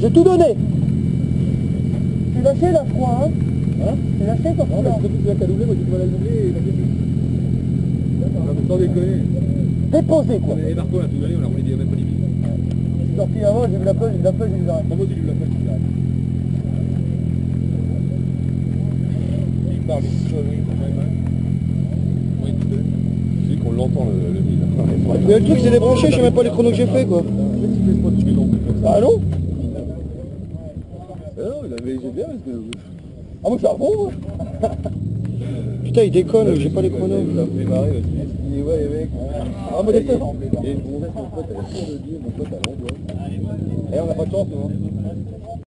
J'ai tout donné. Tu l'as lâché là, je crois, hein? Tu l'as lâché quand Non, mais c'est toi qui as doublé, moi j'ai du mal à le doubler et il a fait tout. Non, mais sans déconner. Déposé, quoi. Et Marco, on a tout donné, on a roulé des même pas limite. Je suis sorti avant, j'ai vu la plage, j'ai vu l'arrêt. Moi aussi, j'ai vu la plage, j'ai vu l'arrêt. Il parle des petites conneries quand même, hein. Oui, tu sais. Je dis qu'on l'entend le mille. Mais le truc, c'est débranché, je sais même pas les chronos que j'ai fait, quoi. Ah non? Non, il avait j'ai bien parce que... Ah, moi, je suis à fond, moi. Putain, il déconne, j'ai pas les chronos. Il a démarré aussi. Il dit ouais, mec. Ah, moi, des fois. Il y a une gonzesse, mon pote, elle a trop de dire, mon pote, elle a l'endroit. Et on n'a pas de chance, nous.